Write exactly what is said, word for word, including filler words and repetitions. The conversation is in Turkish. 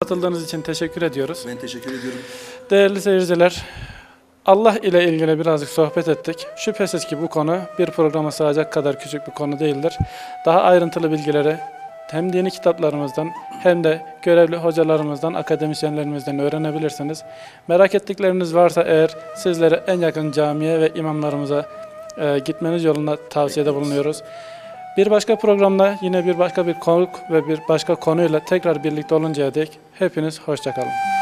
katıldığınız için teşekkür ediyoruz. Ben teşekkür ediyorum. Değerli seyirciler, Allah ile ilgili birazcık sohbet ettik. Şüphesiz ki bu konu bir programa sığacak kadar küçük bir konu değildir. Daha ayrıntılı bilgileri hem dini kitaplarımızdan hem de görevli hocalarımızdan, akademisyenlerimizden öğrenebilirsiniz. Merak ettikleriniz varsa eğer sizlere en yakın camiye ve imamlarımıza e, gitmeniz yolunda tavsiyede bulunuyoruz. Bir başka programda yine bir başka bir konuk ve bir başka konuyla tekrar birlikte oluncaya dek hepiniz hoşça kalın.